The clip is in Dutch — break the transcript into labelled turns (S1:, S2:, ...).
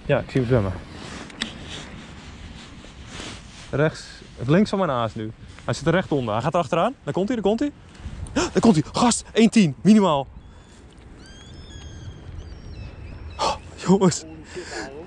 S1: Ja, ik zie hem zwemmen. Rechts, of links van mijn aas nu. Hij zit er recht onder. Hij gaat er achteraan. Daar komt hij, daar komt hij. Daar komt hij. Gast, 1,10, minimaal. Oh, jongens.